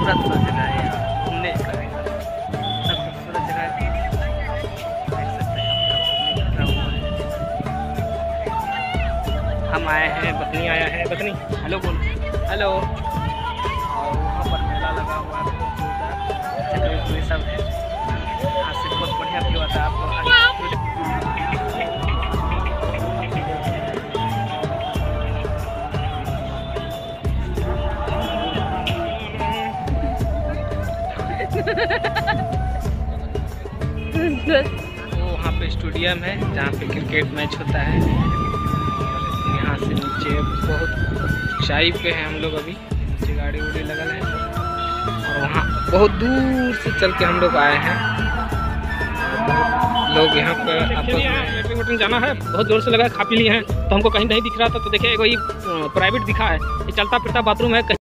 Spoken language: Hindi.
खूबसूरत सा जगह है यहाँ घूमने का है। सब खूबसूरत जगह है, देख सकते हैं। हम आए हैं, बकनी आया है, बकनी हेलो बोल, हेलो। और वहाँ पर मेला लगा हुआ है, चक्री सब है, यहाँ से बहुत बढ़िया व्यू आता है। आपको वो वहाँ पे स्टेडियम है जहाँ पे क्रिकेट मैच होता है। यहाँ से नीचे बहुत ऊंचाई पे है हम लोग, अभी नीचे गाड़ी उड़ी लगल है। और वहाँ बहुत दूर से चल के हम लोग आए हैं। लोग यहाँ पर आपस में जाना है, बहुत जोर से लगा, खा पी लिए हैं तो हमको कहीं नहीं दिख रहा था, तो देखिए कोई प्राइवेट दिखा है, ये चलता फिरता बाथरूम है।